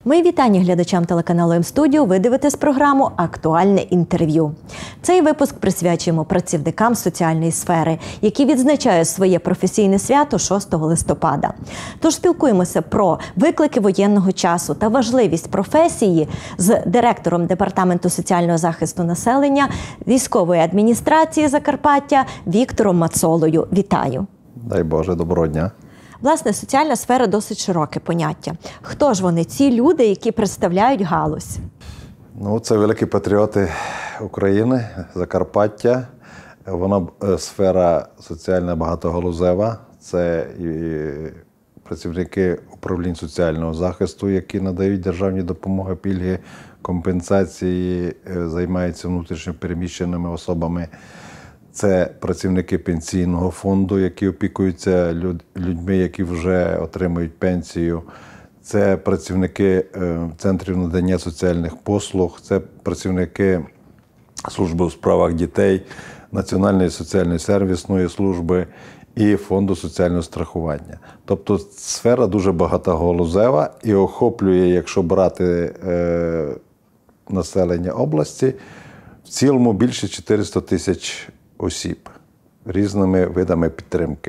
Мої вітання глядачам телеканалу М-студіо. Ви дивитесь програму «Актуальне інтерв'ю». Цей випуск присвячуємо працівникам соціальної сфери, які відзначають своє професійне свято 6 листопада. Тож спілкуємося про виклики воєнного часу та важливість професії з директором Департаменту соціального захисту населення військової адміністрації Закарпаття Віктором Мацолою. Вітаю! Дай Боже, доброго дня! Власне, соціальна сфера – досить широке поняття. Хто ж вони, ці люди, які представляють галузь? Це великі патріоти України, Закарпаття. Вона сфера соціальна багатогалузева. Це і працівники управлінь соціального захисту, які надають державні допомоги, пільги, компенсації, займаються внутрішньо переміщеними особами. Це працівники пенсійного фонду, які опікуються людьми, які вже отримують пенсію. Це працівники центрів надання соціальних послуг, це працівники служби у справах дітей, Національної соціальної сервісної служби і Фонду соціального страхування. Тобто сфера дуже багатогалузева і охоплює, якщо брати населення області, в цілому більше 400 тисяч осіб різними видами підтримки.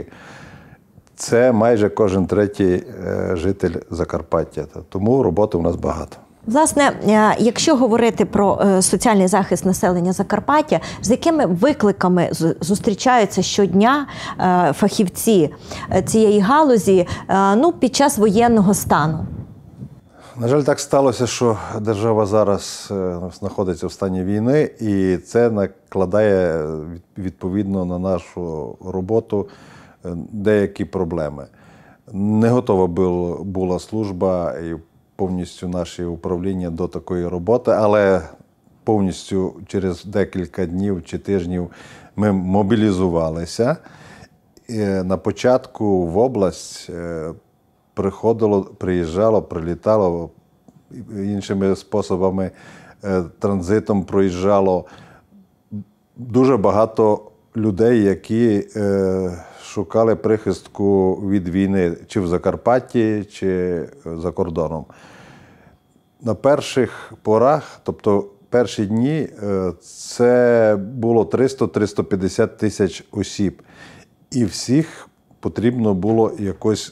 Це майже кожен третій житель Закарпаття, тому роботи у нас багато. Власне, якщо говорити про соціальний захист населення Закарпаття, з якими викликами зустрічаються щодня фахівці цієї галузі під час воєнного стану? На жаль, так сталося, що держава зараз знаходиться в стані війни, і це накладає відповідно на нашу роботу деякі проблеми. Не готова була служба і повністю наші управління до такої роботи, але повністю через декілька днів чи тижнів ми мобілізувалися. І на початку в область приїжджало, прилітало, іншими способами, транзитом проїжджало дуже багато людей, які шукали прихистку від війни чи в Закарпатті, чи за кордоном. На перших порах, тобто перші дні, це було 300-350 тисяч осіб. І всіх потрібно було якось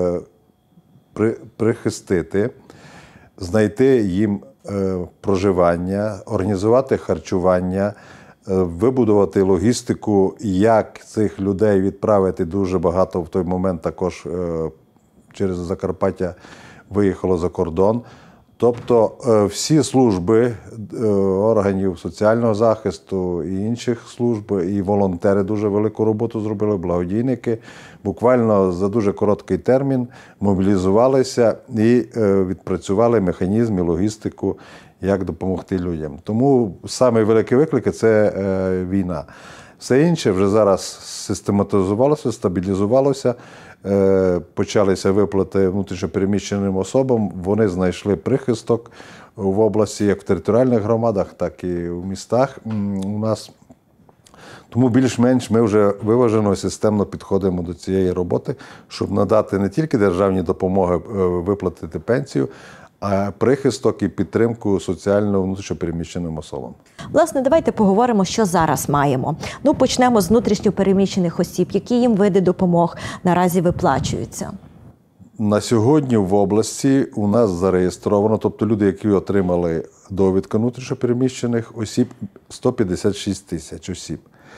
прихистити, знайти їм проживання, організувати харчування, вибудувати логістику, як цих людей відправити. Дуже багато в той момент також через Закарпаття виїхало за кордон. Тобто всі служби органів соціального захисту і інших служб, і волонтери дуже велику роботу зробили, благодійники, буквально за дуже короткий термін мобілізувалися і відпрацювали механізм і логістику, як допомогти людям. Тому самий великий виклик – це війна. Все інше вже зараз систематизувалося, стабілізувалося, почалися виплати внутрішньопереміщеним особам, вони знайшли прихисток в області, як в територіальних громадах, так і в містах у нас. Тому більш-менш ми вже виважено і системно підходимо до цієї роботи, щоб надати не тільки державні допомоги, виплатити пенсію, а прихисток і підтримку соціально внутрішньопереміщеним особам. Власне, давайте поговоримо, що зараз маємо. Почнемо з внутрішньопереміщених осіб. Які їм види допомог наразі виплачуються? На сьогодні в області у нас зареєстровано, тобто люди, які отримали довідку внутрішньопереміщених осіб, 156 тисяч осіб.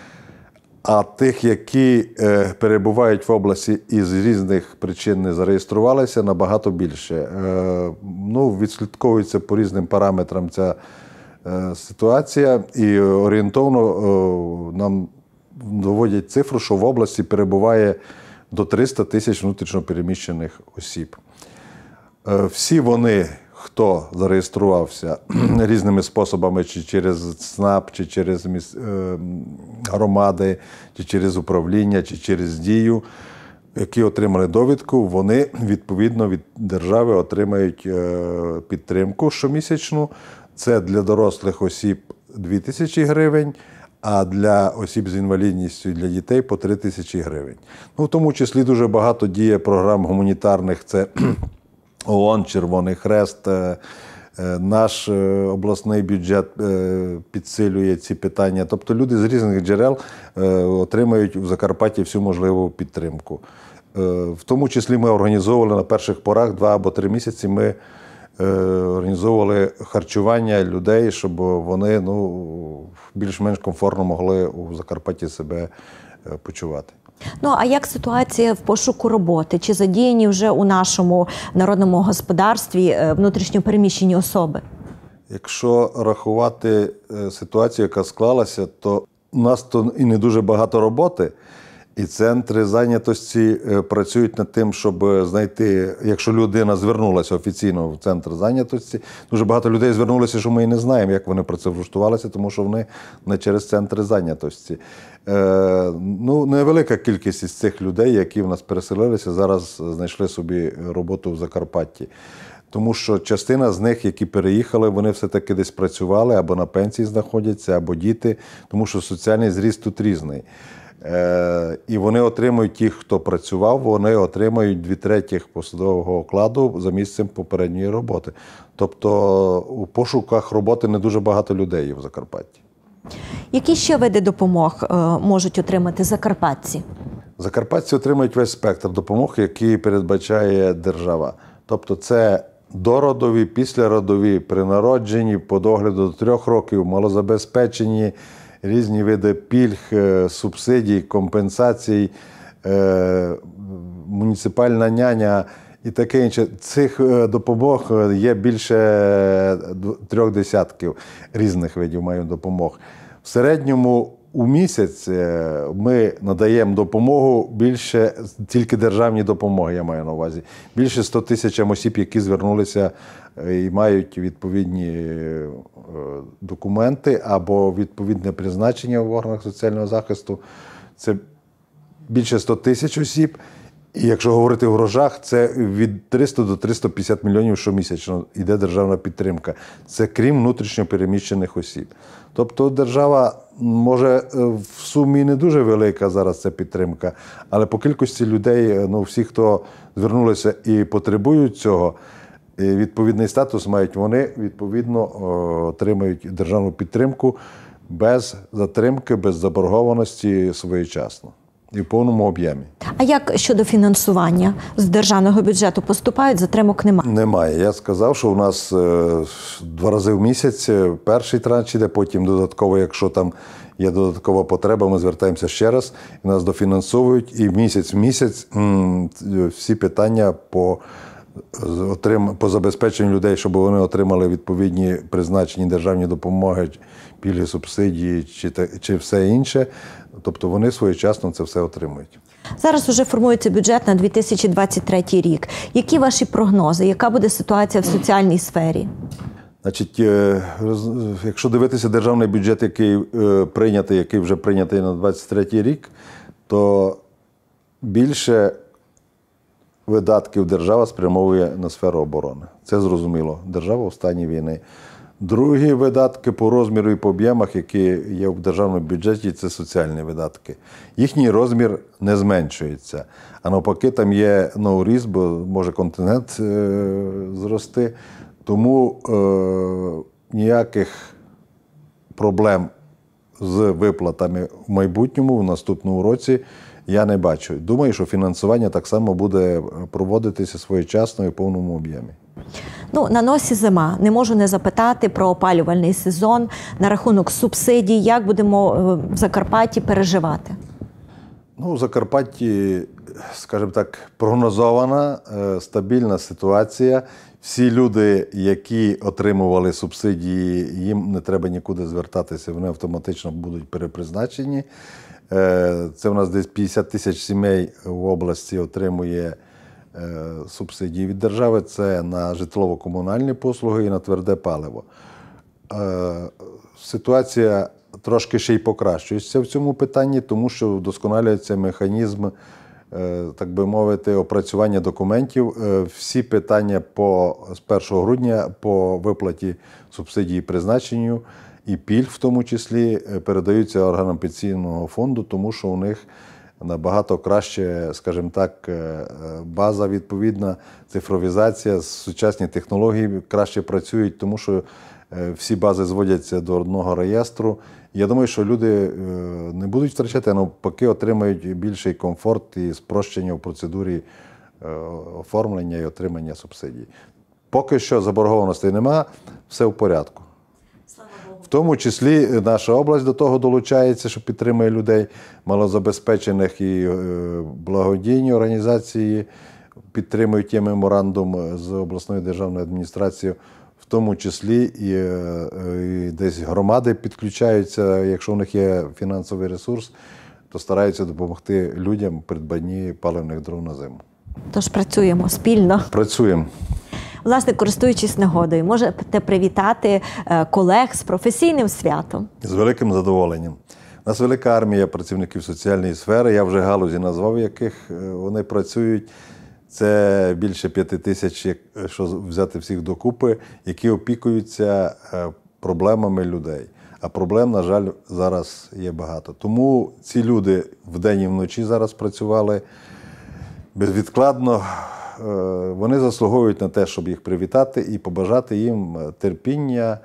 А тих, які перебувають в області і з різних причин не зареєструвалися, набагато більше. Відслідковується по різним параметрам ця ситуація, і орієнтовно нам доводять цифру, що в області перебуває до 300 тисяч внутрішньопереміщених осіб. Всі вони, хто зареєструвався різними способами, чи через ЦНАП, чи через громади, чи через управління, чи через Дію, які отримали довідку, вони відповідно від держави отримають підтримку щомісячну. Це для дорослих осіб 2 тисячі гривень, а для осіб з інвалідністю і для дітей по 3 тисячі гривень. В тому числі дуже багато діє програм гуманітарних, це ООН, Червоний Хрест. Наш обласний бюджет підсилює ці питання. Тобто люди з різних джерел отримають в Закарпатті всю можливу підтримку. В тому числі ми організовували на перших порах 2 або 3 місяці, ми організовували харчування людей, щоб вони більш-менш комфортно могли у Закарпатті себе почувати. Ну, а як ситуація в пошуку роботи? Чи задіяні вже у нашому народному господарстві внутрішньо переміщені особи? Якщо рахувати ситуацію, яка склалася, то у нас то і не дуже багато роботи, і центри зайнятості працюють над тим, щоб знайти, якщо людина звернулася офіційно в центр зайнятості, дуже багато людей звернулися, що ми і не знаємо, як вони працевлаштувалися, тому що вони не через центри зайнятості. Невелика кількість із цих людей, які в нас переселилися, зараз знайшли собі роботу в Закарпатті. Тому що частина з них, які переїхали, вони все-таки десь працювали, або на пенсії знаходяться, або діти, тому що соціальний зріст тут різний. І вони отримують, ті, хто працював, вони отримають 2/3 посадового окладу за місцем попередньої роботи. Тобто у пошуках роботи не дуже багато людей є в Закарпатті. Які ще види допомог можуть отримати закарпатці? Закарпатці отримують весь спектр допомог, який передбачає держава. Тобто це дородові, післяродові, при народженні, по догляду до 3 років, малозабезпечені, різні види пільг, субсидій, компенсацій, муніципальна няня і таке інше. Цих допомог є більше 3 десятків різних видів мають допомог. В середньому у місяць ми надаємо допомогу більше, тільки державні допомоги, я маю на увазі, більше 100 тисячам осіб, які звернулися і мають відповідні документи або відповідне призначення в органах соціального захисту. Це більше 100 тисяч осіб. І якщо говорити в грошах, це від 300 до 350 мільйонів щомісячно йде державна підтримка. Це крім внутрішньо переміщених осіб. Тобто держава, може, в сумі не дуже велика зараз ця підтримка, але по кількості людей, всі, хто звернулися і потребують цього, відповідний статус мають, вони, відповідно, отримають державну підтримку без затримки, без заборгованості своєчасно. І в повному об'ємі. А як щодо фінансування? З державного бюджету поступають, затримок немає? Немає. Я сказав, що у нас 2 рази в місяць перший транш іде, потім додатково, якщо там є додаткова потреба, ми звертаємося ще раз, і нас дофінансовують, і місяць в місяць всі питання по забезпеченню людей, щоб вони отримали відповідні призначені державні допомоги, пільги, субсидії чи все інше. Тобто вони своєчасно це все отримують. Зараз уже формується бюджет на 2023 рік. Які ваші прогнози? Яка буде ситуація в соціальній сфері? Значить, якщо дивитися державний бюджет, який вже прийнятий на 2023 рік, то більше видатків держава спрямовує на сферу оборони. Це зрозуміло. Держава в стані війни. Другі видатки по розміру і по об'ємах, які є в державному бюджеті, це соціальні видатки. Їхній розмір не зменшується. А навпаки, там є ріст, бо може контингент зрости. Тому ніяких проблем з виплатами в майбутньому, в наступному році, я не бачу. Думаю, що фінансування так само буде проводитися своєчасно і в повному об'ємі. На носі зима. Не можу не запитати про опалювальний сезон, на рахунок субсидій. Як будемо в Закарпатті переживати? В Закарпатті, скажімо так, прогнозована, стабільна ситуація. Всі люди, які отримували субсидії, їм не треба нікуди звертатися, вони автоматично будуть перепризначені. Це в нас десь 50 тисяч сімей в області отримує субсидії від держави. Це на житлово-комунальні послуги і на тверде паливо. Ситуація трошки ще й покращується в цьому питанні, тому що вдосконалюється механізм, так би мовити, опрацювання документів. Всі питання з 1 грудня по виплаті субсидії призначенню і пільг в тому числі передаються органам пенсійного фонду, тому що у них набагато краще, скажімо так, база відповідна, цифровізація, сучасні технології краще працюють, тому що всі бази зводяться до одного реєстру. Я думаю, що люди не будуть втрачати, а навпаки отримають більший комфорт і спрощення в процедурі оформлення і отримання субсидій. Поки що заборгованостей нема, все в порядку. В тому числі наша область до того долучається, що підтримує людей малозабезпечених, і благодійні організації підтримують є меморандум з обласною державною адміністрацією, в тому числі і десь громади підключаються, якщо в них є фінансовий ресурс, то стараються допомогти людям в придбанні паливних дров на зиму. Тож працюємо спільно. Працюємо. Власне, користуючись нагодою, можете привітати колег з професійним святом. З великим задоволенням. У нас велика армія працівників соціальної сфери, я вже галузі назвав, в яких вони працюють. Це більше 5 тисяч, якщо взяти всіх докупи, які опікуються проблемами людей. А проблем, на жаль, зараз є багато. Тому ці люди вдень і вночі зараз працювали безвідкладно. Вони заслуговують на те, щоб їх привітати і побажати їм терпіння,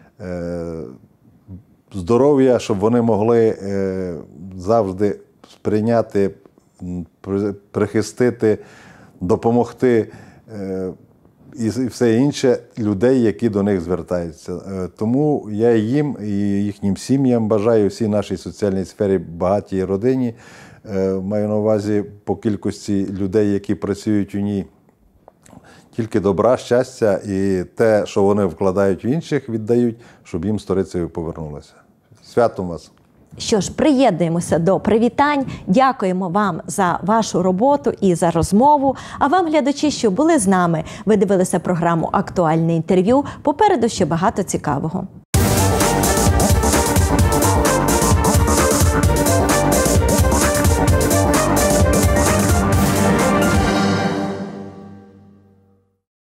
здоров'я, щоб вони могли завжди сприйняти, прихистити, допомогти і все інше людей, які до них звертаються. Тому я їм і їхнім сім'ям бажаю, всій нашій соціальній сфері, багатій родині, маю на увазі по кількості людей, які працюють у ній, тільки добра, щастя і те, що вони вкладають в інших, віддають, щоб їм сторицею повернулося. Святом вас! Що ж, приєднуємося до привітань. Дякуємо вам за вашу роботу і за розмову. А вам, глядачі, що були з нами, ви дивилися програму «Актуальне інтерв'ю». Попереду ще багато цікавого.